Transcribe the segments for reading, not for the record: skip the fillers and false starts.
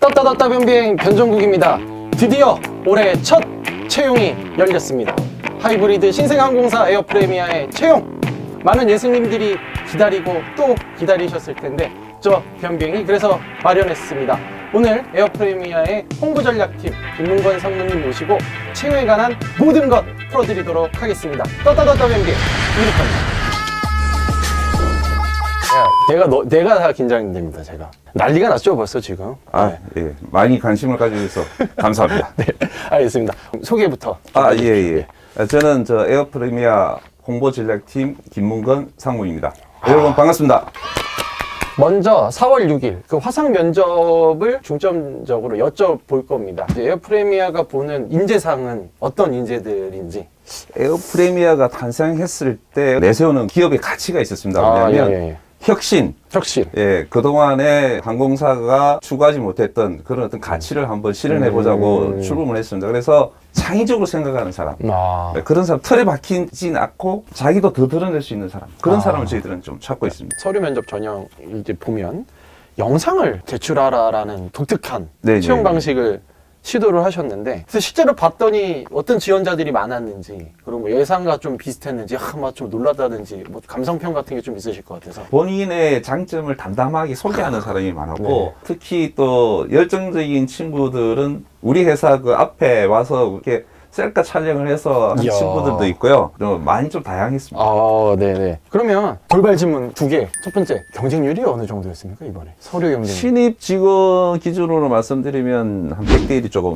떴다 변비행 변종국입니다. 드디어 올해 첫 채용이 열렸습니다. 하이브리드 신생항공사 에어프레미아의 채용! 많은 예수님들이 기다리고 또 기다리셨을 텐데 저 변비행이 그래서 마련했습니다. 오늘 에어프레미아의 홍보전략팀 김문건 상무님 모시고 채용에 관한 모든 것 풀어드리도록 하겠습니다. 떴다 변비행 이륙합니다. 야, 내가 다 긴장됩니다. 제가 난리가 났죠 벌써 지금. 네. 예, 많이 관심을 가져주셔서 감사합니다. 네, 알겠습니다. 소개부터. 예. 저는 저 에어프레미아 홍보전략팀 김문건 상무입니다. 여러분 반갑습니다. 먼저 4월 6일 그 화상 면접을 중점적으로 여쭤볼 겁니다. 에어프레미아가 보는 인재상은 어떤 인재들인지. 에어프레미아가 탄생했을 때 내세우는 기업의 가치가 있었습니다. 왜냐하면 혁신. 예, 그동안에 항공사가 추구하지 못했던 그런 어떤 가치를 한번 실현해보자고 출범을 했습니다. 그래서 창의적으로 생각하는 사람. 그런 사람, 틀에 박히진 않고 자기도 더 드러낼 수 있는 사람. 그런 사람을 저희들은 좀 찾고 있습니다. 서류 면접 전형 이제 보면 영상을 제출하라라는 독특한 채용 방식을 시도를 하셨는데 그래서 실제로 봤더니 어떤 지원자들이 많았는지 그리고 뭐 예상과 좀 비슷했는지 좀 놀랐다든지 뭐 감성평 같은 게 좀 있으실 것 같아서 본인의 장점을 담담하게 소개하는 사람이 많았고 특히 또 열정적인 친구들은 우리 회사 그 앞에 와서 이렇게 셀카 촬영을 해서 한 친구들도 있고요. 많이 좀 다양했습니다. 네네. 그러면 돌발 질문 2개. 첫 번째, 경쟁률이 어느 정도였습니까, 이번에? 서류 경쟁률. 신입 직원 기준으로 말씀드리면 한 100대 1이 조금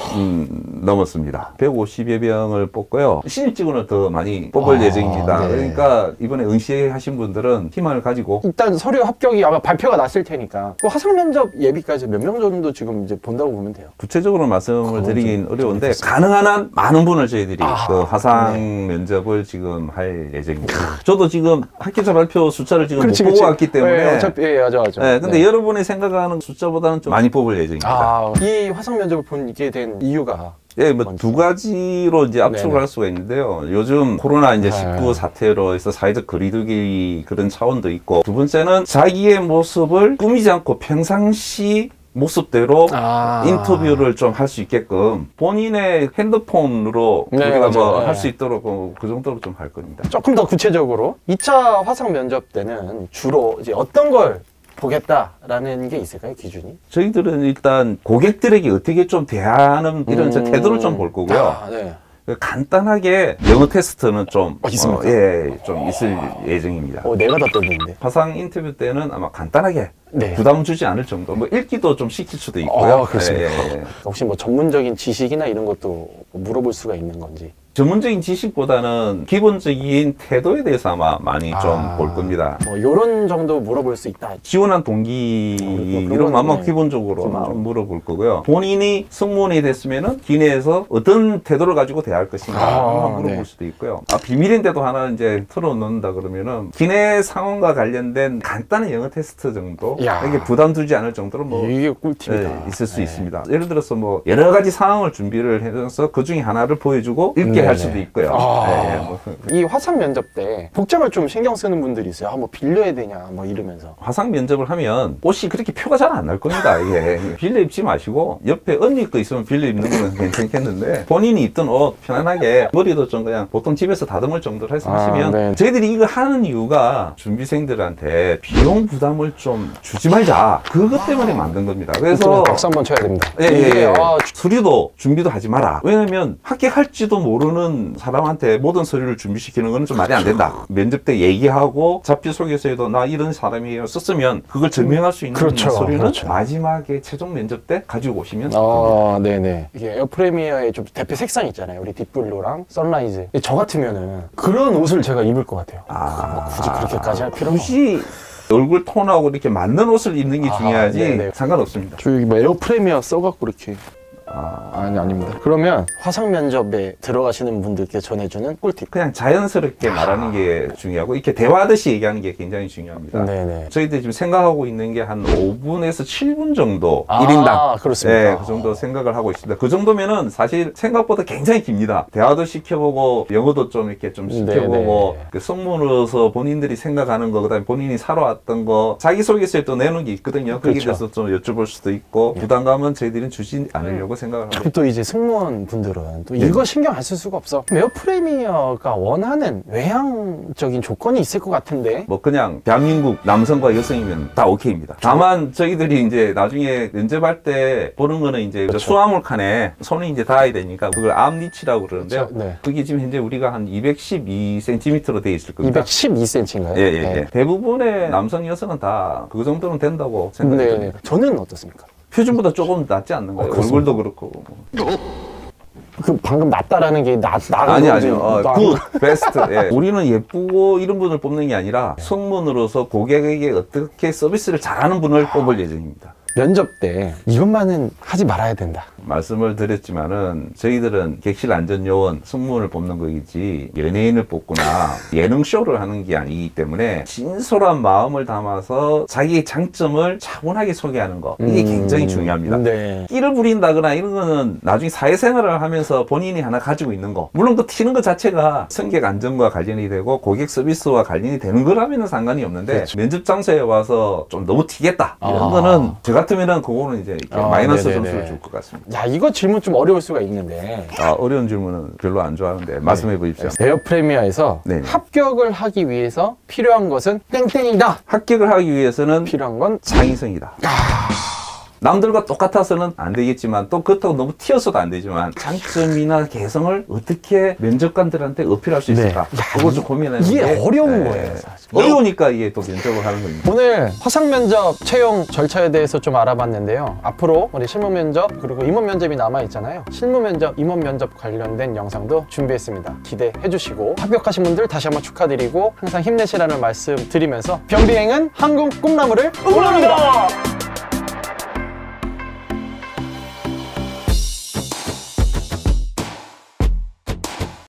넘었습니다. 150여 명을 뽑고요. 신입 직원을 더 많이 뽑을 예정입니다. 그러니까 이번에 응시하신 분들은 희망을 가지고 일단 서류 합격이 아마 발표가 났을 테니까 그 화상 면접 예비까지 몇 명 정도 지금 이제 본다고 보면 돼요? 구체적으로 말씀을 드리긴 어려운데 가능한 한 많은 분을 저희들이 그 화상 면접을 지금 할 예정입니다. 저도 지금 합격자 발표 숫자를 지금 못 보고 왔기 때문에 어차피 맞아. 근데 여러분이 생각하는 숫자보다는 좀 많이 뽑을 예정입니다. 이 화상 면접을 보게 된 이유가 뭐 두 가지로 이제 압축을 할 수가 있는데요. 요즘 코로나 이제 19 사태로 해서 사회적 거리두기 그런 차원도 있고, 두 번째는 자기의 모습을 꾸미지 않고 평상시 모습대로 인터뷰를 좀 할 수 있게끔 본인의 핸드폰으로 우리가 뭐 할 수 있도록 그 정도로 좀 할 겁니다. 조금 더 구체적으로 2차 화상 면접 때는 주로 이제 어떤 걸 보겠다라는 게 있을까요, 기준이? 저희들은 일단 고객들에게 어떻게 좀 대하는 이런 태도를 좀 볼 거고요. 간단하게 영어 테스트는 좀 있습니다. 좀 있을 예정입니다. 내가 다 떨리는데. 화상 인터뷰 때는 아마 간단하게 부담 주지 않을 정도. 뭐 읽기도 좀 시킬 수도 있고요. 그렇습니다. 혹시 뭐 전문적인 지식이나 이런 것도 물어볼 수가 있는 건지. 전문적인 지식보다는 기본적인 태도에 대해서 아마 많이 좀 볼 겁니다. 뭐 이런 정도 물어볼 수 있다. 지원한 동기 이런 아마 기본적으로 물어볼 거고요. 본인이 승무원이 됐으면은 기내에서 어떤 태도를 가지고 대할 것인가 물어볼 수도 있고요. 비밀인데도 하나 이제 틀어놓는다 그러면은 기내 상황과 관련된 간단한 영어 테스트 정도 이게 부담 두지 않을 정도로 뭐 이게 꿀팁이다. 있을 수 있습니다. 예를 들어서 뭐 여러 가지 상황을 준비를 해서 그 중에 하나를 보여주고 읽게 할 수도 있고요. 이 화상 면접 때 복장을 좀 신경 쓰는 분들이 있어요. 뭐 빌려야 되냐 뭐 이러면서. 화상 면접을 하면 옷이 그렇게 표가 잘 안 날 겁니다. 이게 빌려 입지 마시고 옆에 언니 거 있으면 빌려 입는 거는 괜찮겠는데 본인이 입던 옷 편안하게 머리도 좀 그냥 보통 집에서 다듬을 정도로 해서 하시면 저희들이 이거 하는 이유가 준비생들한테 비용 부담을 좀 주지 말자. 그것 때문에 만든 겁니다. 그래서 박수 한번 쳐야 됩니다. 수리도 준비도 하지 마라. 왜냐면 합격할지도 모르는 사람한테 모든 서류를 준비시키는 건 좀 말이 안 된다. 면접 때 얘기하고 자기소개서에도 나 이런 사람이에요 썼으면 그걸 증명할 수 있는 서류는 마지막에 최종 면접 때 가지고 오시면 네네. 이게 에어프레미아의 좀 대표 색상 있잖아요. 우리 딥블루랑 선라이즈. 저 같으면은 그런 옷을 제가 입을 것 같아요. 굳이 그렇게까지 할 필요는 굳이 얼굴 톤하고 이렇게 맞는 옷을 입는 게 중요하지 상관없습니다. 저 여기 뭐 에어프레미아 써갖고 이렇게 아닙니다. 그러면 화상 면접에 들어가시는 분들께 전해주는 꿀팁. 그냥 자연스럽게 말하는 게 중요하고 이렇게 대화하듯이 얘기하는 게 굉장히 중요합니다. 네네. 저희들이 지금 생각하고 있는 게 한 5분에서 7분 정도 1인당. 그렇습니다. 네, 그 정도 생각을 하고 있습니다. 그 정도면은 사실 생각보다 굉장히 깁니다. 대화도 시켜보고 영어도 좀 이렇게 좀 시켜보고 그 성문으로서 본인들이 생각하는 거, 그다음에 본인이 살아왔던 거, 자기소개서에 또 내놓은 게 있거든요. 거기에 대해서 좀 여쭤볼 수도 있고 부담감은 저희들은 주지 않으려고 생각을 합니다. 그럼 또 이제 승무원 분들은 또 이거 신경 안 쓸 수가 없어. 에어프레미어가 원하는 외향적인 조건이 있을 것 같은데. 뭐 그냥 대한민국 남성과 여성이면 다 오케이입니다. 다만 저희들이 이제 나중에 면접할 때 보는 거는 이제 수화물 칸에 손이 이제 닿아야 되니까 그걸 암리치라고 그러는데요. 그게 지금 현재 우리가 한 212cm로 되어 있을 겁니다. 212cm인가요? 예. 대부분의 남성 여성은 다 그 정도는 된다고 생각합니다. 저는 어떻습니까? 표준보다 조금 낫지 않는가요? 얼굴도 그렇고. 그 방금 낫다라는 게 아니요. 굿, 베스트. 예. 우리는 예쁘고 이런 분을 뽑는 게 아니라 성문으로서 고객에게 어떻게 서비스를 잘하는 분을 뽑을 예정입니다. 면접 때 이것만은 하지 말아야 된다. 말씀을 드렸지만은 저희들은 객실안전요원 승무원을 뽑는 거이지 연예인을 뽑거나 예능쇼를 하는 게 아니기 때문에 진솔한 마음을 담아서 자기의 장점을 차분하게 소개하는 거, 이게 굉장히 중요합니다. 끼를 부린다거나 이런 거는 나중에 사회생활을 하면서 본인이 하나 가지고 있는 거, 물론 그 튀는 것 자체가 승객 안전과 관련이 되고 고객 서비스와 관련이 되는 거라면 상관이 없는데 면접 장소에 와서 좀 너무 튀겠다 이런 거는 저 같으면은 그거는 이제 마이너스 점수를 줄 것 같습니다. 야, 이거 질문 좀 어려울 수가 있는데. 어려운 질문은 별로 안 좋아하는데 말씀해 보십시오. 에어프레미어에서 합격을 하기 위해서 필요한 것은 땡땡이다. 합격을 하기 위해서는 필요한 건 창의성이다. 남들과 똑같아서는 안 되겠지만 또 그렇다고 너무 튀어서도 안 되지만 장점이나 개성을 어떻게 면접관들한테 어필할 수 있을까? 그걸 좀 고민하는 게 이게 어려운 거예요. 사실. 어려우니까 이게 또 면접을 하는 겁니다. 오늘 화상 면접 채용 절차에 대해서 좀 알아봤는데요. 앞으로 우리 실무 면접 그리고 임원 면접이 남아 있잖아요. 실무 면접, 임원 면접 관련된 영상도 준비했습니다. 기대해 주시고 합격하신 분들 다시 한번 축하드리고 항상 힘내시라는 말씀 드리면서 변비행은 항공 꿈나무를 응원합니다.